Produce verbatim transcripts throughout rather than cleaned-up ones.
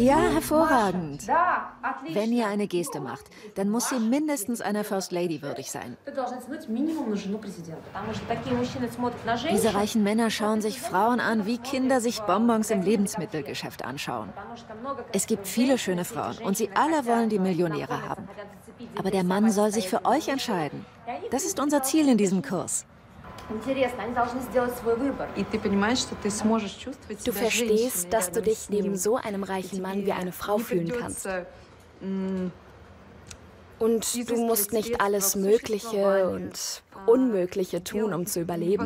Ja, hervorragend. Wenn ihr eine Geste macht, dann muss sie mindestens einer First Lady würdig sein. Diese reichen Männer schauen sich Frauen an, wie Kinder sich Bonbons im Lebensmittelgeschäft anschauen. Es gibt viele schöne Frauen und sie alle wollen die Millionäre haben. Aber der Mann soll sich für euch entscheiden. Das ist unser Ziel in diesem Kurs. Du verstehst, dass du dich neben so einem reichen Mann wie eine Frau fühlen kannst. Und du musst nicht alles Mögliche und Unmögliche tun, um zu überleben.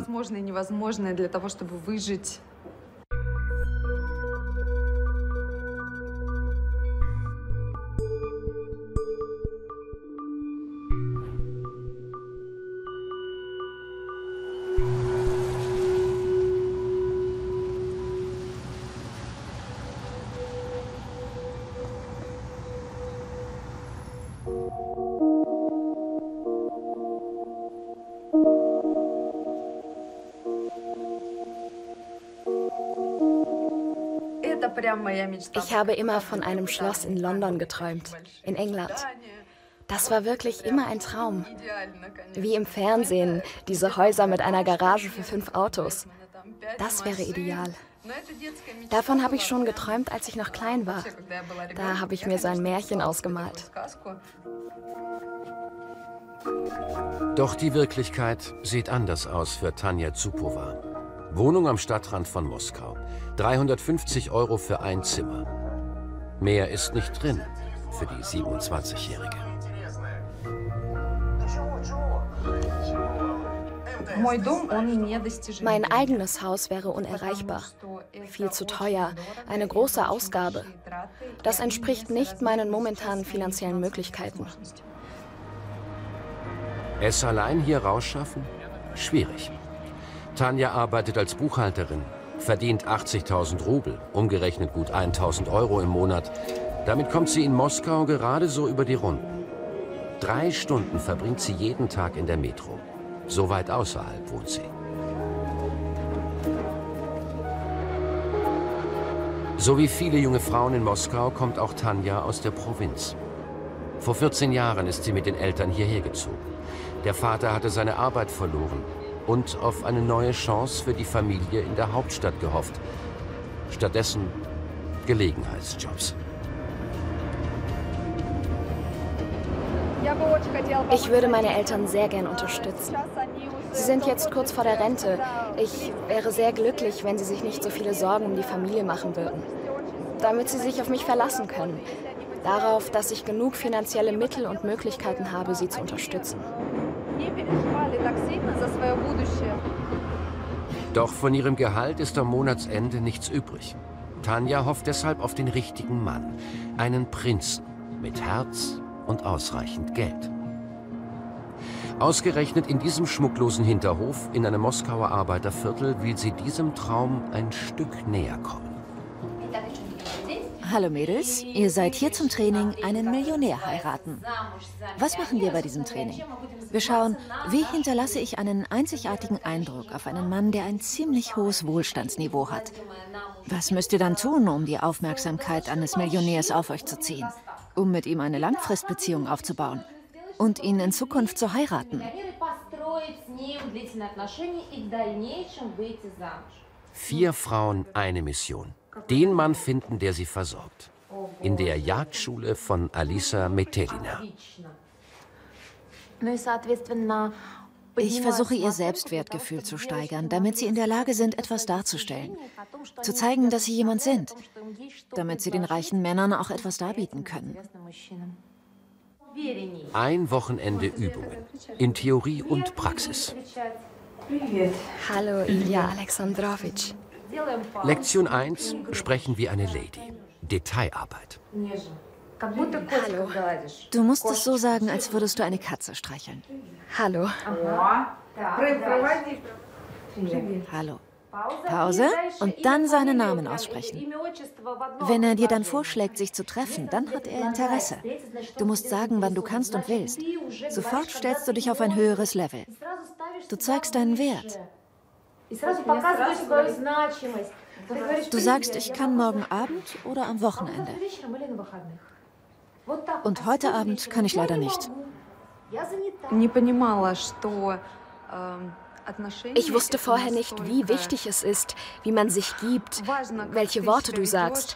Ich habe immer von einem Schloss in London geträumt, in England. Das war wirklich immer ein Traum. Wie im Fernsehen, diese Häuser mit einer Garage für fünf Autos. Das wäre ideal. Davon habe ich schon geträumt, als ich noch klein war. Da habe ich mir so ein Märchen ausgemalt. Doch die Wirklichkeit sieht anders aus für Tanja Zupowa. Wohnung am Stadtrand von Moskau. dreihundertfünfzig Euro für ein Zimmer. Mehr ist nicht drin für die siebenundzwanzigjährige. Mein eigenes Haus wäre unerreichbar. Viel zu teuer, eine große Ausgabe. Das entspricht nicht meinen momentanen finanziellen Möglichkeiten. Es allein hier rausschaffen? Schwierig. Tanja arbeitet als Buchhalterin, verdient achtzigtausend Rubel, umgerechnet gut tausend Euro im Monat. Damit kommt sie in Moskau gerade so über die Runden. Drei Stunden verbringt sie jeden Tag in der Metro. So weit außerhalb wohnt sie. So wie viele junge Frauen in Moskau kommt auch Tanja aus der Provinz. Vor vierzehn Jahren ist sie mit den Eltern hierher gezogen. Der Vater hatte seine Arbeit verloren und auf eine neue Chance für die Familie in der Hauptstadt gehofft. Stattdessen Gelegenheitsjobs. Ich würde meine Eltern sehr gern unterstützen. Sie sind jetzt kurz vor der Rente. Ich wäre sehr glücklich, wenn sie sich nicht so viele Sorgen um die Familie machen würden. Damit sie sich auf mich verlassen können. Darauf, dass ich genug finanzielle Mittel und Möglichkeiten habe, sie zu unterstützen. Doch von ihrem Gehalt ist am Monatsende nichts übrig. Tanja hofft deshalb auf den richtigen Mann. Einen Prinzen mit Herz und ausreichend Geld. Ausgerechnet in diesem schmucklosen Hinterhof in einem Moskauer Arbeiterviertel will sie diesem Traum ein Stück näher kommen. Hallo Mädels, ihr seid hier zum Training einen Millionär heiraten. Was machen wir bei diesem Training? Wir schauen, wie hinterlasse ich einen einzigartigen Eindruck auf einen Mann, der ein ziemlich hohes Wohlstandsniveau hat. Was müsst ihr dann tun, um die Aufmerksamkeit eines Millionärs auf euch zu ziehen? Um mit ihm eine Langfristbeziehung aufzubauen und ihn in Zukunft zu heiraten? Vier Frauen, eine Mission. Den Mann finden, der sie versorgt. In der Jagdschule von Alisa Metelina. Ich versuche, ihr Selbstwertgefühl zu steigern, damit sie in der Lage sind, etwas darzustellen. Zu zeigen, dass sie jemand sind. Damit sie den reichen Männern auch etwas darbieten können. Ein Wochenende Übungen. In Theorie und Praxis. Hallo, Ilja Alexandrowitsch. Lektion eins. Sprechen wie eine Lady. Detailarbeit. Hallo. Du musst es so sagen, als würdest du eine Katze streicheln. Hallo. Hallo. Pause und dann seinen Namen aussprechen. Wenn er dir dann vorschlägt, sich zu treffen, dann hat er Interesse. Du musst sagen, wann du kannst und willst. Sofort stellst du dich auf ein höheres Level. Du zeigst deinen Wert. Du sagst, ich kann morgen Abend oder am Wochenende. Und heute Abend kann ich leider nicht. Ich wusste vorher nicht, wie wichtig es ist, wie man sich gibt, welche Worte du sagst.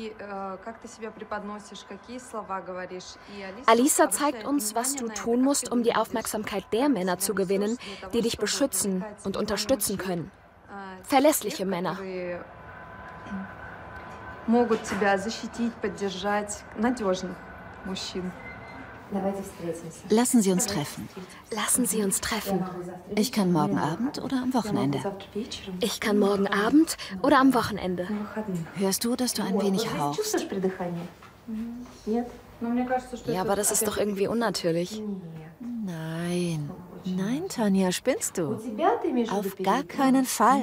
Alisa zeigt uns, was du tun musst, um die Aufmerksamkeit der Männer zu gewinnen, die dich beschützen und unterstützen können. Verlässliche Männer. Lassen Sie uns treffen. Lassen Sie uns treffen. Ich kann morgen Abend oder am Wochenende. Ich kann morgen Abend oder am Wochenende. Hörst du, dass du ein wenig hauchst? Ja, aber das ist doch irgendwie unnatürlich. Nein. Nein, Tanja, spinnst du? Auf gar keinen Fall.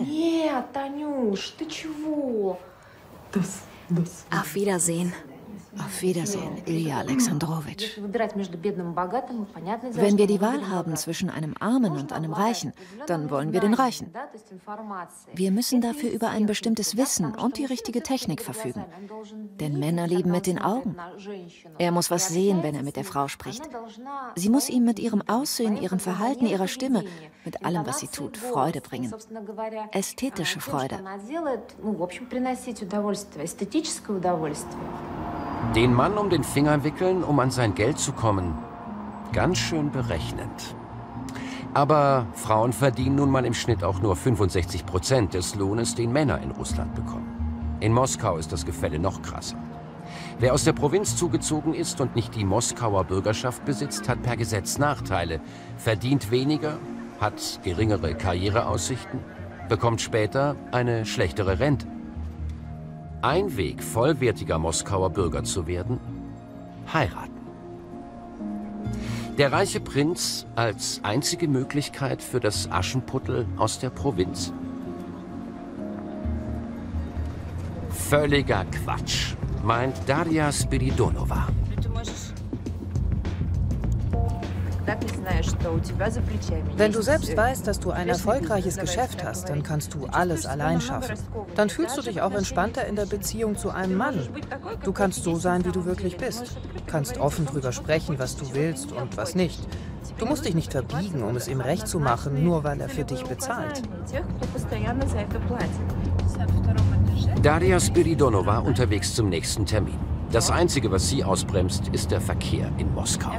Auf Wiedersehen. Auf Wiedersehen, Ilja Alexandrowitsch. Wenn wir die Wahl haben zwischen einem Armen und einem Reichen, dann wollen wir den Reichen. Wir müssen dafür über ein bestimmtes Wissen und die richtige Technik verfügen. Denn Männer leben mit den Augen. Er muss was sehen, wenn er mit der Frau spricht. Sie muss ihm mit ihrem Aussehen, ihrem Verhalten, ihrer Stimme, mit allem, was sie tut, Freude bringen. Ästhetische Freude. Den Mann um den Finger wickeln, um an sein Geld zu kommen. Ganz schön berechnend. Aber Frauen verdienen nun mal im Schnitt auch nur fünfundsechzig Prozent des Lohnes, den Männer in Russland bekommen. In Moskau ist das Gefälle noch krasser. Wer aus der Provinz zugezogen ist und nicht die Moskauer Bürgerschaft besitzt, hat per Gesetz Nachteile, verdient weniger, hat geringere Karriereaussichten, bekommt später eine schlechtere Rente. Ein Weg, vollwertiger Moskauer Bürger zu werden: heiraten. Der reiche Prinz als einzige Möglichkeit für das Aschenputtel aus der Provinz? Völliger Quatsch, meint Darja Spiridonova. Wenn du selbst weißt, dass du ein erfolgreiches Geschäft hast, dann kannst du alles allein schaffen. Dann fühlst du dich auch entspannter in der Beziehung zu einem Mann. Du kannst so sein, wie du wirklich bist. Kannst offen drüber sprechen, was du willst und was nicht. Du musst dich nicht verbiegen, um es ihm recht zu machen, nur weil er für dich bezahlt. Darja Spiridonova unterwegs zum nächsten Termin. Das Einzige, was sie ausbremst, ist der Verkehr in Moskau.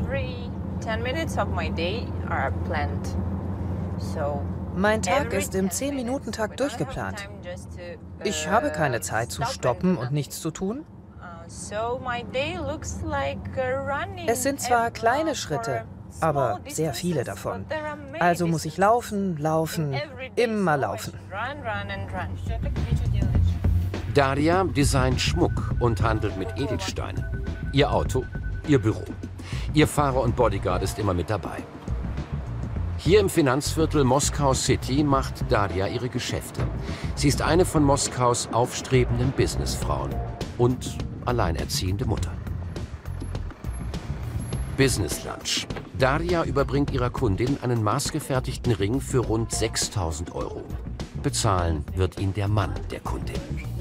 Mein Tag ist im zehn-Minuten-Takt durchgeplant. Ich habe keine Zeit zu stoppen und nichts zu tun. Es sind zwar kleine Schritte, aber sehr viele davon. Also muss ich laufen, laufen, immer laufen. Darja designt Schmuck und handelt mit Edelsteinen. Ihr Auto, ihr Büro. Ihr Fahrer und Bodyguard ist immer mit dabei. Hier im Finanzviertel Moskau City macht Darja ihre Geschäfte. Sie ist eine von Moskaus aufstrebenden Businessfrauen und alleinerziehende Mutter. Business Lunch. Darja überbringt ihrer Kundin einen maßgefertigten Ring für rund sechstausend Euro. Bezahlen wird ihn der Mann der Kundin.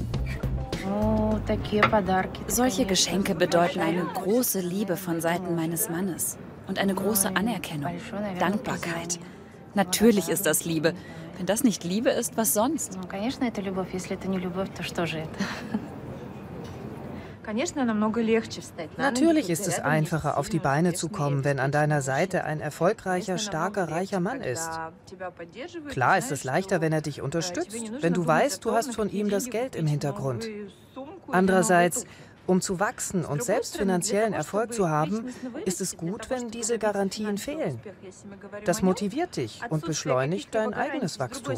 Solche Geschenke bedeuten eine große Liebe von Seiten meines Mannes und eine große Anerkennung, Dankbarkeit. Natürlich ist das Liebe. Wenn das nicht Liebe ist, was sonst? Natürlich ist es einfacher, auf die Beine zu kommen, wenn an deiner Seite ein erfolgreicher, starker, reicher Mann ist. Klar ist es leichter, wenn er dich unterstützt, wenn du weißt, du hast von ihm das Geld im Hintergrund. Andererseits, um zu wachsen und selbst finanziellen Erfolg zu haben, ist es gut, wenn diese Garantien fehlen. Das motiviert dich und beschleunigt dein eigenes Wachstum.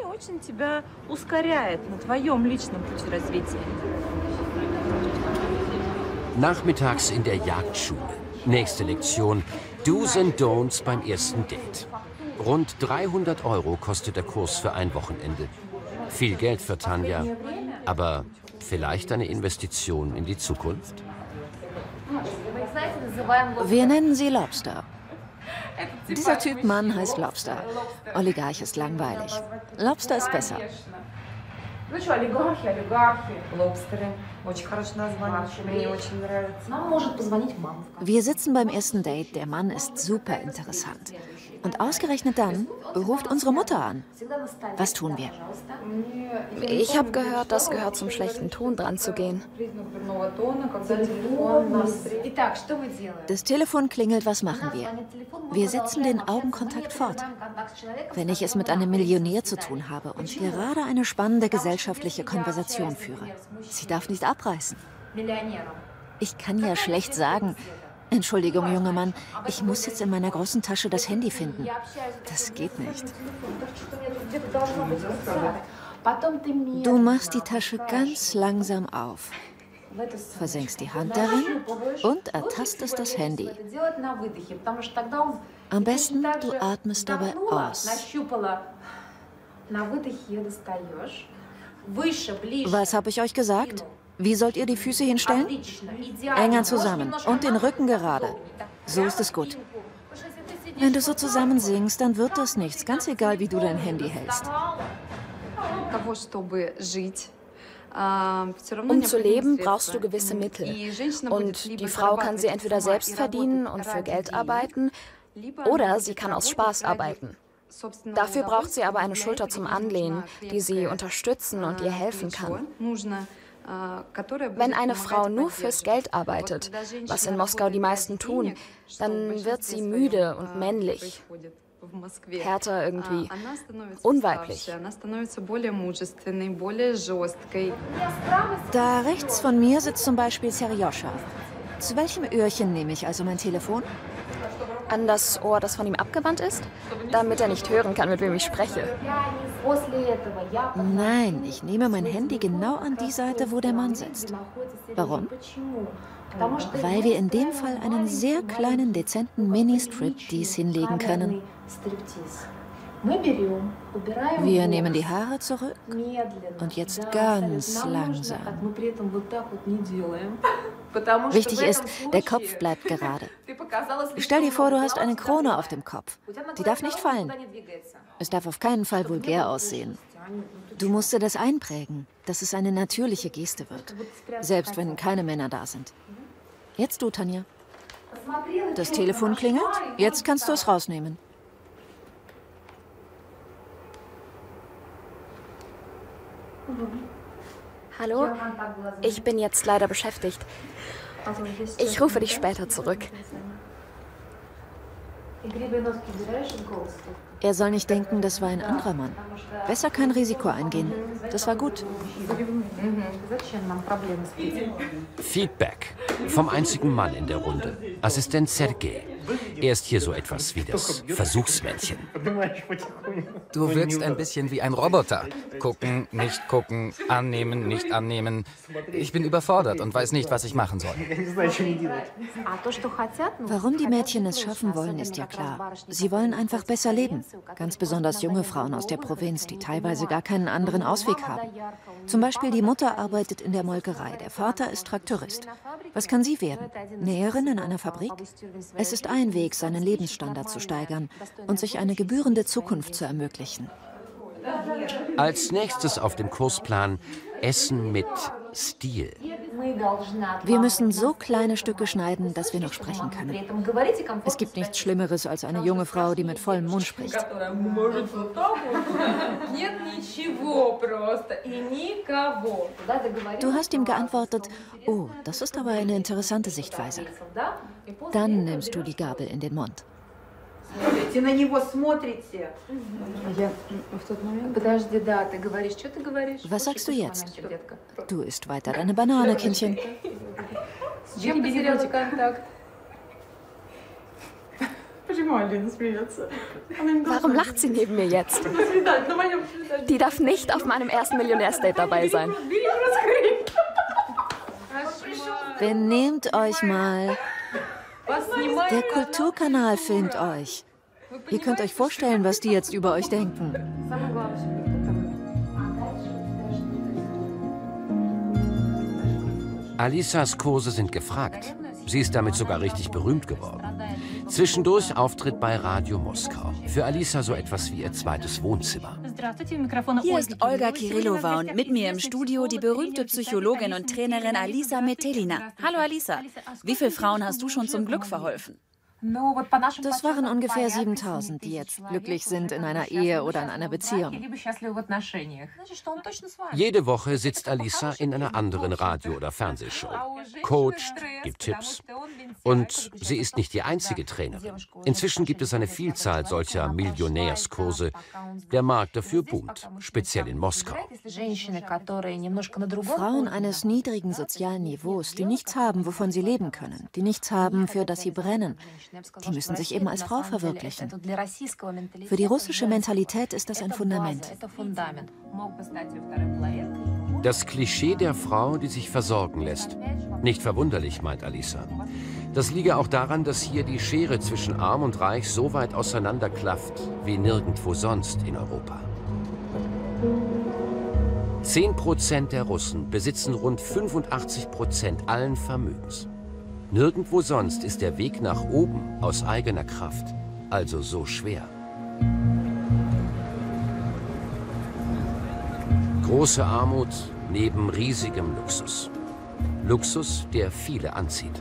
Nachmittags in der Jagdschule. Nächste Lektion: Do's and Don'ts beim ersten Date. Rund dreihundert Euro kostet der Kurs für ein Wochenende. Viel Geld für Tanja, aber vielleicht eine Investition in die Zukunft? Wir nennen sie Lobster. Dieser Typ Mann heißt Lobster. Oligarch ist langweilig. Lobster ist besser. Wir sitzen beim ersten Date. Der Mann ist super interessant. Und ausgerechnet dann ruft unsere Mutter an. Was tun wir? Ich habe gehört, das gehört zum schlechten Ton, dran zu gehen. Das Telefon klingelt, was machen wir? Wir setzen den Augenkontakt fort. Wenn ich es mit einem Millionär zu tun habe und gerade eine spannende gesellschaftliche Konversation führe. Sie darf nicht abreißen. Ich kann ja schlecht sagen: Entschuldigung, junger Mann, ich muss jetzt in meiner großen Tasche das Handy finden. Das geht nicht. Du machst die Tasche ganz langsam auf, versenkst die Hand darin und ertastest das Handy. Am besten, du atmest dabei aus. Was habe ich euch gesagt? Wie sollt ihr die Füße hinstellen? Enger zusammen und den Rücken gerade. So ist es gut. Wenn du so zusammen singst, dann wird das nichts. Ganz egal, wie du dein Handy hältst. Um zu leben, brauchst du gewisse Mittel. Und die Frau kann sie entweder selbst verdienen und für Geld arbeiten, oder sie kann aus Spaß arbeiten. Dafür braucht sie aber eine Schulter zum Anlehnen, die sie unterstützen und ihr helfen kann. Wenn eine Frau nur fürs Geld arbeitet, was in Moskau die meisten tun, dann wird sie müde und männlich. Härter irgendwie. Unweiblich. Da rechts von mir sitzt zum Beispiel Serjoscha. Zu welchem Öhrchen nehme ich also mein Telefon? An das Ohr, das von ihm abgewandt ist, damit er nicht hören kann, mit wem ich spreche. Nein, ich nehme mein Handy genau an die Seite, wo der Mann sitzt. Warum? Weil wir in dem Fall einen sehr kleinen, dezenten Mini-Striptease hinlegen können. Wir nehmen die Haare zurück und jetzt ganz langsam. Wichtig ist, der Kopf bleibt gerade. Stell dir vor, du hast eine Krone auf dem Kopf. Die darf nicht fallen. Es darf auf keinen Fall vulgär aussehen. Du musst dir das einprägen, dass es eine natürliche Geste wird. Selbst wenn keine Männer da sind. Jetzt du, Tanja. Das Telefon klingelt. Jetzt kannst du es rausnehmen. Hallo? Ich bin jetzt leider beschäftigt. Ich rufe dich später zurück. Er soll nicht denken, das war ein anderer Mann. Besser kein Risiko eingehen. Das war gut. Feedback vom einzigen Mann in der Runde, Assistent Sergei. Er ist hier so etwas wie das Versuchsmännchen. Du wirkst ein bisschen wie ein Roboter. Gucken, nicht gucken, annehmen, nicht annehmen. Ich bin überfordert und weiß nicht, was ich machen soll. Warum die Mädchen es schaffen wollen, ist ja klar. Sie wollen einfach besser leben. Ganz besonders junge Frauen aus der Provinz, die teilweise gar keinen anderen Ausweg haben. Zum Beispiel die Mutter arbeitet in der Molkerei, der Vater ist Traktorist. Was kann sie werden? Näherin in einer Fabrik? Es ist ein Weg, seinen Lebensstandard zu steigern und sich eine gebührende Zukunft zu ermöglichen. Als nächstes auf dem Kursplan Essen mit Stil. Wir müssen so kleine Stücke schneiden, dass wir noch sprechen können. Es gibt nichts Schlimmeres als eine junge Frau, die mit vollem Mund spricht. Du hast ihm geantwortet: Oh, das ist aber eine interessante Sichtweise. Dann nimmst du die Gabel in den Mund. Was sagst du jetzt? Du isst weiter deine Banane, Kindchen. Warum lacht sie neben mir jetzt? Die darf nicht auf meinem ersten Millionärsdate dabei sein. Benehmt euch mal. Der Kulturkanal filmt euch. Ihr könnt euch vorstellen, was die jetzt über euch denken. Alisas Kurse sind gefragt. Sie ist damit sogar richtig berühmt geworden. Zwischendurch Auftritt bei Radio Moskau. Für Alisa so etwas wie ihr zweites Wohnzimmer. Hier ist Olga Kirillova und mit mir im Studio die berühmte Psychologin und Trainerin Alisa Metelina. Hallo Alisa, wie viele Frauen hast du schon zum Glück verholfen? Das waren ungefähr siebentausend, die jetzt glücklich sind in einer Ehe oder in einer Beziehung. Jede Woche sitzt Alisa in einer anderen Radio- oder Fernsehshow, coacht, gibt Tipps. Und sie ist nicht die einzige Trainerin. Inzwischen gibt es eine Vielzahl solcher Millionärskurse. Der Markt dafür boomt, speziell in Moskau. Frauen eines niedrigen sozialen Niveaus, die nichts haben, wovon sie leben können, die nichts haben, für das sie brennen, die müssen sich eben als Frau verwirklichen. Für die russische Mentalität ist das ein Fundament. Das Klischee der Frau, die sich versorgen lässt. Nicht verwunderlich, meint Alisa. Das liege auch daran, dass hier die Schere zwischen Arm und Reich so weit auseinanderklafft wie nirgendwo sonst in Europa. Zehn Prozent der Russen besitzen rund fünfundachtzig Prozent allen Vermögens. Nirgendwo sonst ist der Weg nach oben aus eigener Kraft also so schwer. Große Armut neben riesigem Luxus. Luxus, der viele anzieht.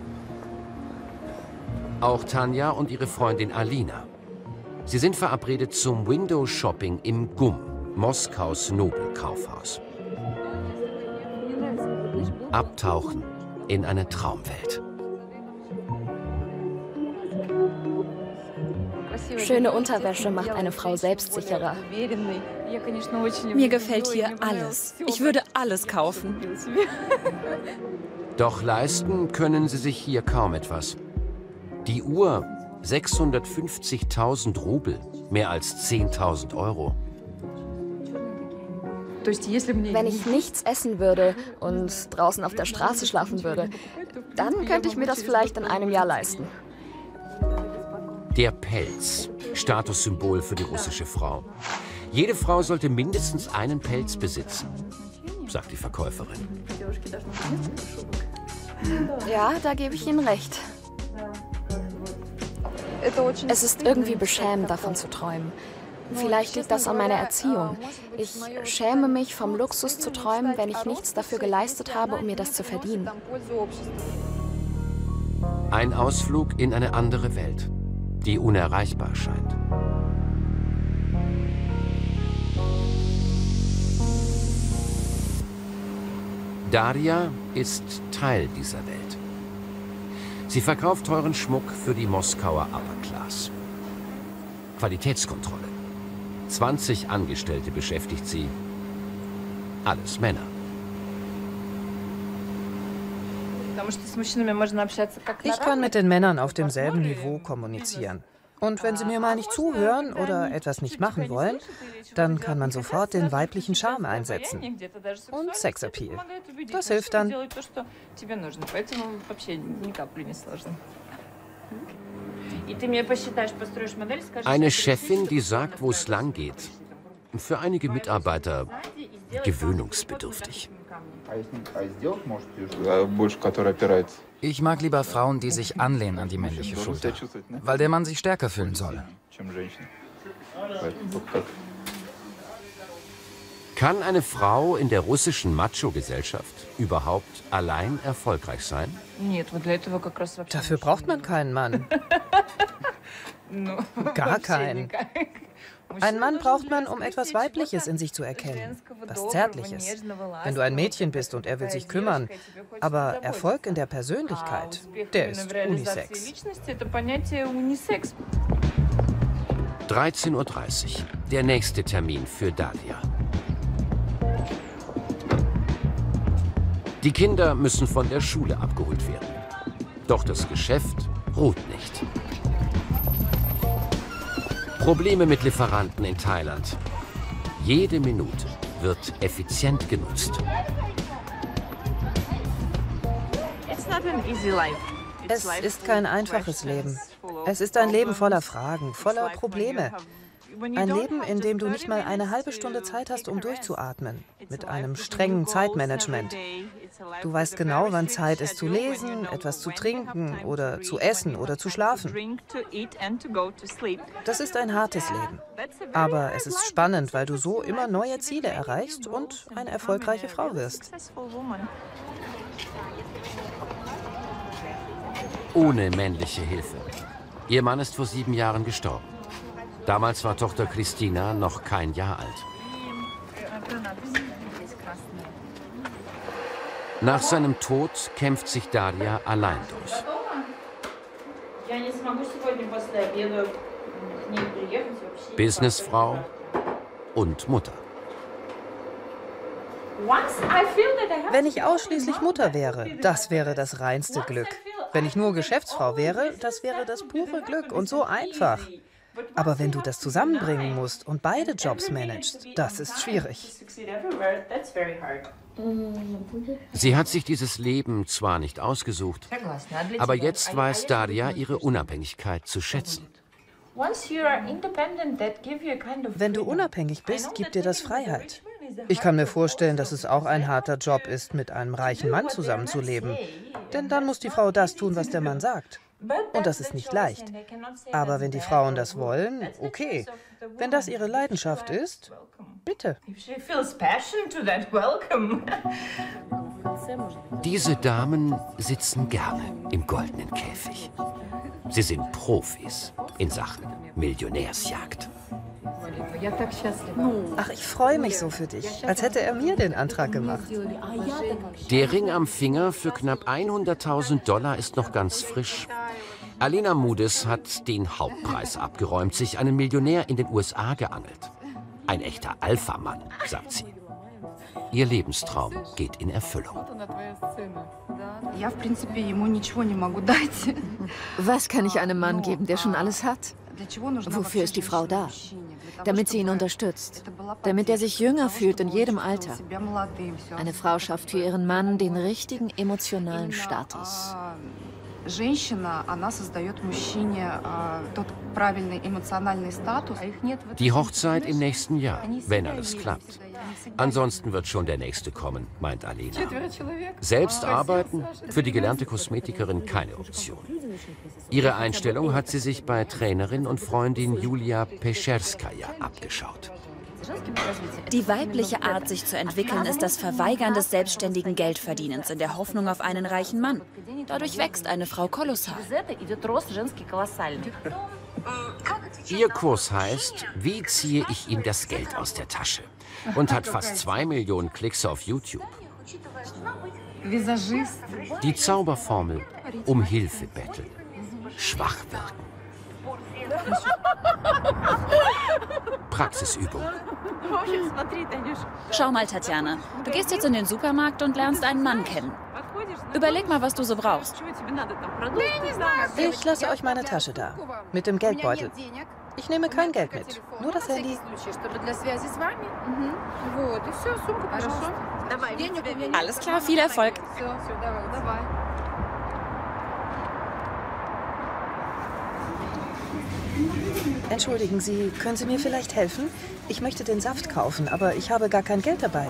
Auch Tanja und ihre Freundin Alina. Sie sind verabredet zum Window-Shopping im G U M, Moskaus Nobelkaufhaus. Abtauchen in eine Traumwelt. Schöne Unterwäsche macht eine Frau selbstsicherer. Mir gefällt hier alles. Ich würde alles kaufen. Doch leisten können sie sich hier kaum etwas. Die Uhr, sechshundertfünfzigtausend Rubel, mehr als zehntausend Euro. Wenn ich nichts essen würde und draußen auf der Straße schlafen würde, dann könnte ich mir das vielleicht in einem Jahr leisten. Der Pelz, Statussymbol für die russische Frau. Jede Frau sollte mindestens einen Pelz besitzen, sagt die Verkäuferin. Ja, da gebe ich Ihnen recht. Es ist irgendwie beschämend, davon zu träumen. Vielleicht liegt das an meiner Erziehung. Ich schäme mich, vom Luxus zu träumen, wenn ich nichts dafür geleistet habe, um mir das zu verdienen. Ein Ausflug in eine andere Welt, die unerreichbar scheint. Daria ist Teil dieser Welt. Sie verkauft teuren Schmuck für die Moskauer Upper Class. Qualitätskontrolle. zwanzig Angestellte beschäftigt sie. Alles Männer. Ich kann mit den Männern auf demselben Niveau kommunizieren. Und wenn sie mir mal nicht zuhören oder etwas nicht machen wollen, dann kann man sofort den weiblichen Charme einsetzen. Und Sexappeal. Das hilft dann. Eine Chefin, die sagt, wo es lang geht. Für einige Mitarbeiter gewöhnungsbedürftig. Ich mag lieber Frauen, die sich anlehnen an die männliche Schulter, weil der Mann sich stärker fühlen soll. Kann eine Frau in der russischen Macho-Gesellschaft überhaupt allein erfolgreich sein? Dafür braucht man keinen Mann. Gar keinen. Einen Mann braucht man, um etwas Weibliches in sich zu erkennen, was Zärtliches. Wenn du ein Mädchen bist und er will sich kümmern, aber Erfolg in der Persönlichkeit, der ist Unisex. dreizehn Uhr dreißig, der nächste Termin für Daria. Die Kinder müssen von der Schule abgeholt werden. Doch das Geschäft ruht nicht. Probleme mit Lieferanten in Thailand. Jede Minute wird effizient genutzt. Es ist kein einfaches Leben. Es ist ein Leben voller Fragen, voller Probleme. Ein Leben, in dem du nicht mal eine halbe Stunde Zeit hast, um durchzuatmen. Mit einem strengen Zeitmanagement. Du weißt genau, wann Zeit ist zu lesen, etwas zu trinken oder zu essen oder zu schlafen. Das ist ein hartes Leben. Aber es ist spannend, weil du so immer neue Ziele erreichst und eine erfolgreiche Frau wirst. Ohne männliche Hilfe. Ihr Mann ist vor sieben Jahren gestorben. Damals war Tochter Christina noch kein Jahr alt. Nach seinem Tod kämpft sich Daria allein durch. Businessfrau und Mutter. Wenn ich ausschließlich Mutter wäre, das wäre das reinste Glück. Wenn ich nur Geschäftsfrau wäre, das wäre das pure Glück und so einfach. Aber wenn du das zusammenbringen musst und beide Jobs managst, das ist schwierig. Sie hat sich dieses Leben zwar nicht ausgesucht, aber jetzt weiß Daria ihre Unabhängigkeit zu schätzen. Wenn du unabhängig bist, gibt dir das Freiheit. Ich kann mir vorstellen, dass es auch ein harter Job ist, mit einem reichen Mann zusammenzuleben. Denn dann muss die Frau das tun, was der Mann sagt. Und das ist nicht leicht. Aber wenn die Frauen das wollen, okay. Wenn das ihre Leidenschaft ist, bitte. Diese Damen sitzen gerne im goldenen Käfig. Sie sind Profis in Sachen Millionärsjagd. Ach, ich freue mich so für dich, als hätte er mir den Antrag gemacht. Der Ring am Finger für knapp hunderttausend Dollar ist noch ganz frisch. Alina Mudis hat den Hauptpreis abgeräumt, sich einen Millionär in den U S A geangelt. Ein echter Alpha-Mann, sagt sie. Ihr Lebenstraum geht in Erfüllung. Was kann ich einem Mann geben, der schon alles hat? Wofür ist die Frau da? Damit sie ihn unterstützt. Damit er sich jünger fühlt in jedem Alter. Eine Frau schafft für ihren Mann den richtigen emotionalen Status. Die Hochzeit im nächsten Jahr, wenn alles klappt. Ansonsten wird schon der nächste kommen, meint Alina. Selbst arbeiten, für die gelernte Kosmetikerin keine Option. Ihre Einstellung hat sie sich bei Trainerin und Freundin Julia Pescherskaja abgeschaut. Die weibliche Art, sich zu entwickeln, ist das Verweigern des selbstständigen Geldverdienens in der Hoffnung auf einen reichen Mann. Dadurch wächst eine Frau kolossal. Ihr Kurs heißt, wie ziehe ich ihm das Geld aus der Tasche? Und hat fast zwei Millionen Klicks auf YouTube. Die Zauberformel, um Hilfe betteln, schwach wirken. Praxisübung. Schau mal, Tatjana, du gehst jetzt in den Supermarkt und lernst einen Mann kennen. Überleg mal, was du so brauchst. Ich lasse euch meine Tasche da, mit dem Geldbeutel. Ich nehme kein Geld mit, nur das Handy. Alles klar, viel Erfolg. Entschuldigen Sie, können Sie mir vielleicht helfen? Ich möchte den Saft kaufen, aber ich habe gar kein Geld dabei.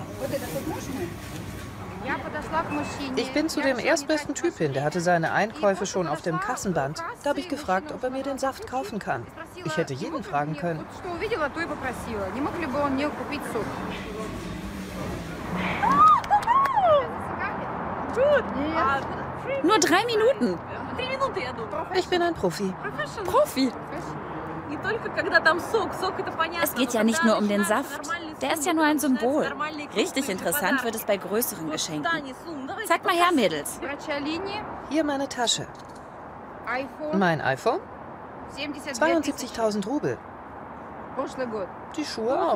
Ich bin zu dem erstbesten Typ hin, der hatte seine Einkäufe schon auf dem Kassenband. Da habe ich gefragt, ob er mir den Saft kaufen kann. Ich hätte jeden fragen können. Nur drei Minuten. Ich bin ein Profi. Profi? Es geht ja nicht nur um den Saft. Der ist ja nur ein Symbol. Richtig interessant wird es bei größeren Geschenken. Zeig mal her, Mädels. Hier meine Tasche. Mein iPhone? zweiundsiebzigtausend Rubel. Die Schuhe auch.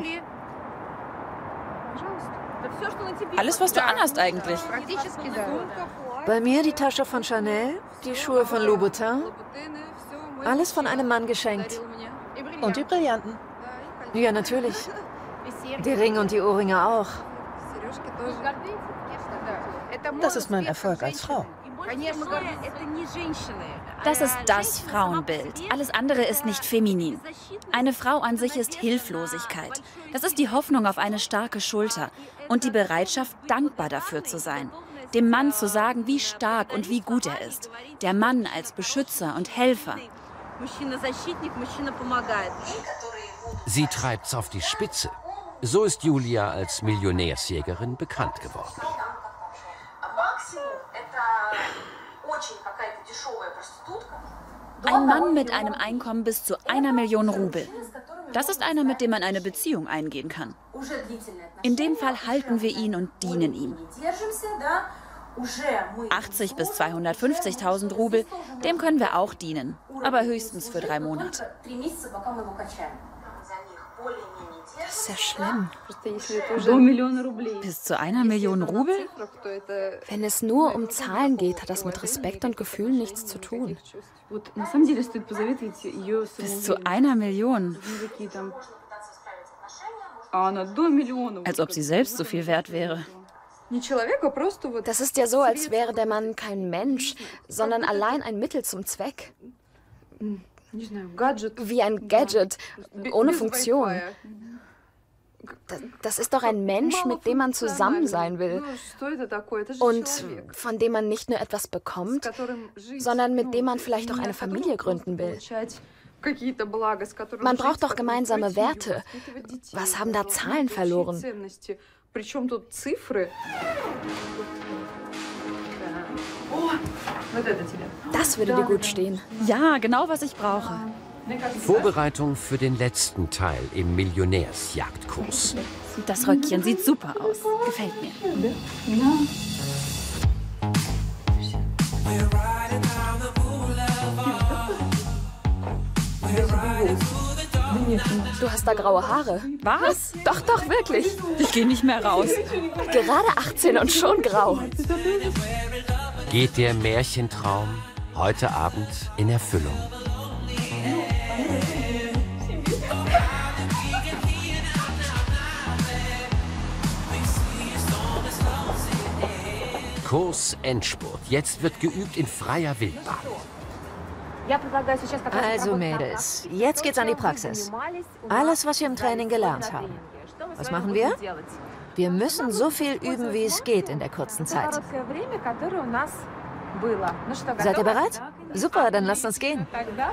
Alles, was du anhast eigentlich. Bei mir die Tasche von Chanel, die Schuhe von Louboutin. Alles von einem Mann geschenkt. Und die Brillanten. Ja, natürlich. Die Ringe und die Ohrringe auch. Das ist mein Erfolg als Frau. Das ist das Frauenbild. Alles andere ist nicht feminin. Eine Frau an sich ist Hilflosigkeit. Das ist die Hoffnung auf eine starke Schulter und die Bereitschaft, dankbar dafür zu sein. Dem Mann zu sagen, wie stark und wie gut er ist. Der Mann als Beschützer und Helfer. Sie treibt's auf die Spitze. So ist Julia als Millionärsjägerin bekannt geworden. Ein Mann mit einem Einkommen bis zu einer Million Rubel. Das ist einer, mit dem man eine Beziehung eingehen kann. In dem Fall halten wir ihn und dienen ihm. achtzig bis zweihundertfünfzigtausend Rubel, dem können wir auch dienen, aber höchstens für drei Monate. Das ist ja schlimm. Bis zu einer Million Rubel? Wenn es nur um Zahlen geht, hat das mit Respekt und Gefühlen nichts zu tun. Bis zu einer Million. Als ob sie selbst so viel wert wäre. Das ist ja so, als wäre der Mann kein Mensch, sondern allein ein Mittel zum Zweck. Wie ein Gadget, ohne Funktion. Das ist doch ein Mensch, mit dem man zusammen sein will. Und von dem man nicht nur etwas bekommt, sondern mit dem man vielleicht auch eine Familie gründen will. Man braucht doch gemeinsame Werte. Was haben da Zahlen verloren? Das würde dir gut stehen. Ja, genau was ich brauche. Vorbereitung für den letzten Teil im Millionärsjagdkurs. Das Röckchen sieht super aus. Gefällt mir. Du hast da graue Haare. Was? Doch, doch, wirklich. Ich gehe nicht mehr raus. Gerade achtzehn und schon grau. Geht der Märchentraum heute Abend in Erfüllung? Kurs Endspurt. Jetzt wird geübt in freier Wildbahn. Also Mädels, jetzt geht's an die Praxis. Alles, was wir im Training gelernt haben. Was machen wir? Wir müssen so viel üben, wie es geht in der kurzen Zeit. Seid ihr bereit? Super, dann lasst uns gehen.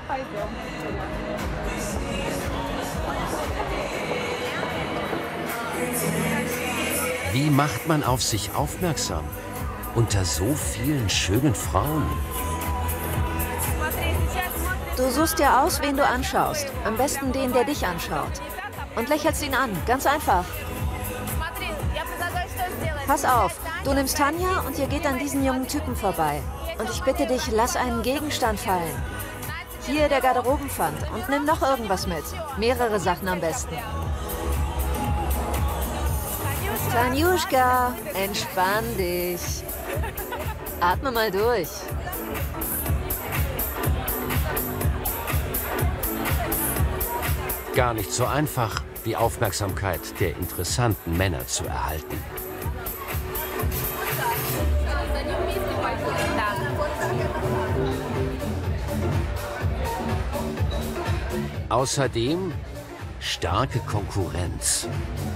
Wie macht man auf sich aufmerksam? Unter so vielen schönen Frauen. Du suchst dir aus, wen du anschaust. Am besten den, der dich anschaut. Und lächelst ihn an. Ganz einfach. Pass auf, du nimmst Tanja und ihr geht an diesen jungen Typen vorbei. Und ich bitte dich, lass einen Gegenstand fallen. Hier der Garderobenpfand. Und nimm noch irgendwas mit. Mehrere Sachen am besten. Tanjuschka, entspann dich. Atme mal durch. Gar nicht so einfach, die Aufmerksamkeit der interessanten Männer zu erhalten. Außerdem starke Konkurrenz.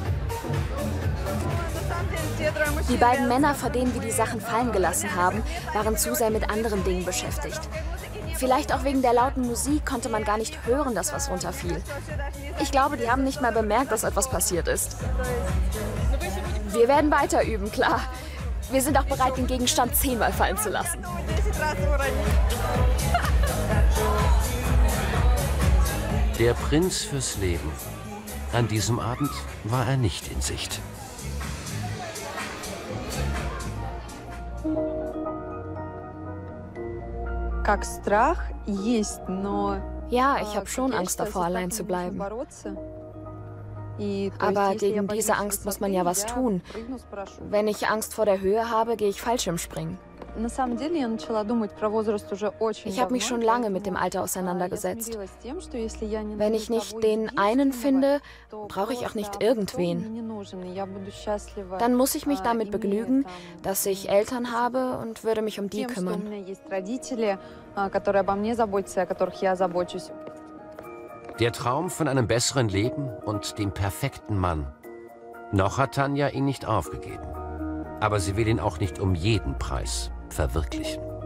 Die beiden Männer, vor denen wir die Sachen fallen gelassen haben, waren zu sehr mit anderen Dingen beschäftigt. Vielleicht auch wegen der lauten Musik konnte man gar nicht hören, dass was runterfiel. Ich glaube, die haben nicht mal bemerkt, dass etwas passiert ist. Wir werden weiter üben, klar. Wir sind auch bereit, den Gegenstand zehnmal fallen zu lassen. Der Prinz fürs Leben. An diesem Abend war er nicht in Sicht. Ja, ich habe schon Angst davor, allein zu bleiben. Aber gegen diese Angst muss man ja was tun. Wenn ich Angst vor der Höhe habe, gehe ich Fallschirmspringen. Ich habe mich schon lange mit dem Alter auseinandergesetzt. Wenn ich nicht den einen finde, brauche ich auch nicht irgendwen. Dann muss ich mich damit begnügen, dass ich Eltern habe und würde mich um die kümmern. Der Traum von einem besseren Leben und dem perfekten Mann. Noch hat Tanja ihn nicht aufgegeben. Aber sie will ihn auch nicht um jeden Preis verwirklichen.